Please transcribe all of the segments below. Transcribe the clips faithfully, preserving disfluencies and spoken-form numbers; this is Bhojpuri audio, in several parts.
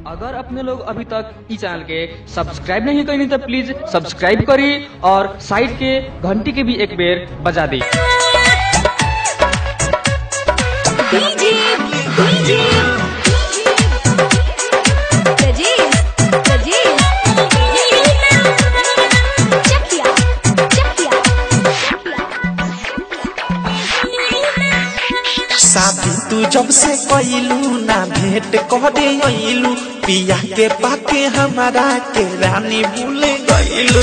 अगर अपने लोग अभी तक इस चैनल के सब्सक्राइब नहीं करें तो प्लीज सब्सक्राइब करिए और साइड के घंटी के भी एक बेर बजा दी। शादी तू जब से कइलू ना भेंट करे अइलू पिया के पाके हमारा के रानी भूल गइलू।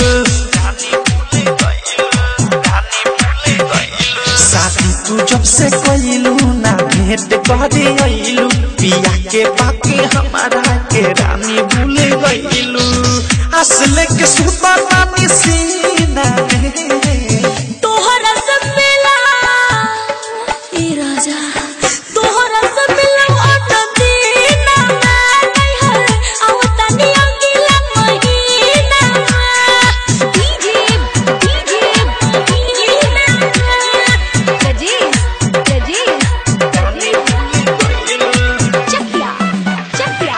शादी तू जब से कइलू ना भेंट करे अइलू पिया के पाके हमारा के रानी भूल गइलू। असले के सुता नानी सीना में तोहरा सब मिला ए राजा तोहरा सब मिला ऑटो दीना नहीं हर आवता नी अंगिला महीना डीजे डीजे डीजे जजी जजी चकिया चकिया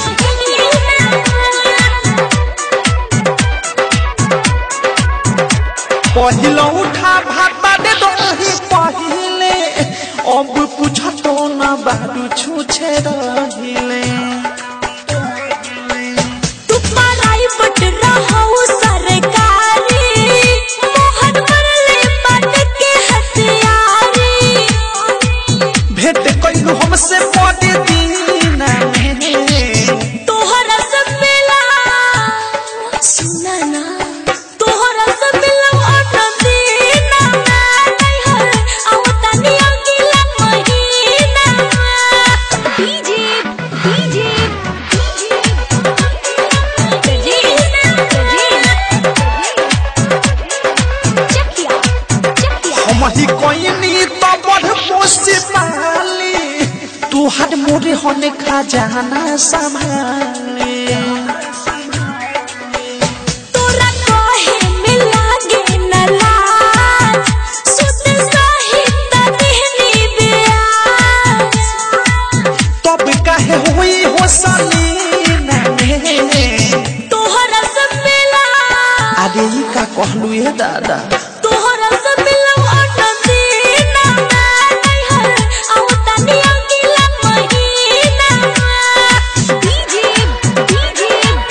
पहिलो उठा भाता दे दो ही पहिले अब पूछतो ना बारू छूछे रहिले। तू पराई बट रहू सरकारी मोहन मरले बात के हथियारी भेंट कइलू हमसे पड़े दीना में तोहरा सब मिला सुना ना तोहरा सब मिला ऑटो दीना नहीं हर आवता नी अंगिला महीना डीजे डीजे डीजे चकिया चकिया हम ही कोइनी तो बढ़ पोसी पाली तू हर मोरे होने खजाना संभाले। तोरा कहे में लागे न लाज सुत सहित देहनी ब्याज तब काहे हुई हो सलीना में तोहरा सब मिला अरे ई का कहलू ए दादा तोहरा सब मिला ऑटो दीना नहीं हर आवता नी अंगिला महीना डीजे डीजे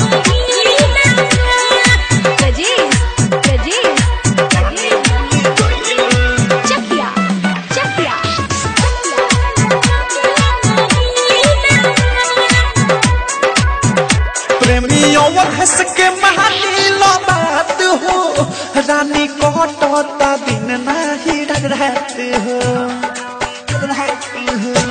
जजी जजी चकिया चकिया प्रेमियों हंस के महानी लो बात हो रानी कटता दिन नाही रात हो।